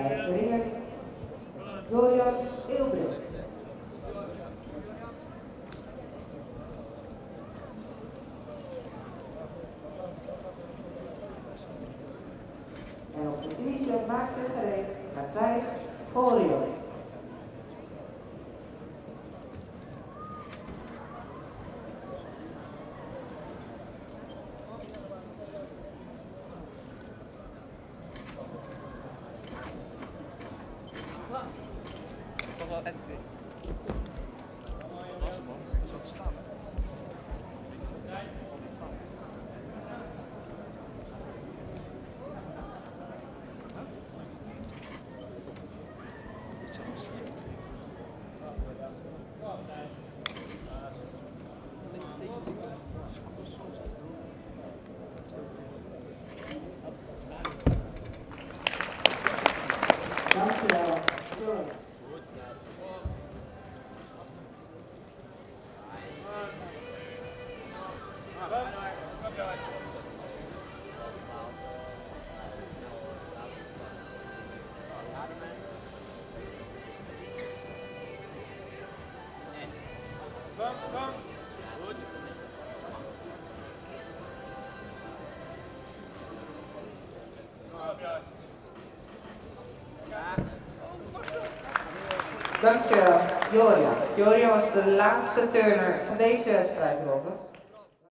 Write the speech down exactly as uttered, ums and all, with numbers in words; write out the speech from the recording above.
Bij de ringer Jorian Eelbrink. En op de t-shirt maakt zich gereed Matthijs Orion. Dat was wel echt goed. Dat was hem man. Dat is wel te staan hè. Dankjewel. Kom, kom. Goed. Dankjewel, Jorian. Jorian was de laatste turner van deze wedstrijdronde.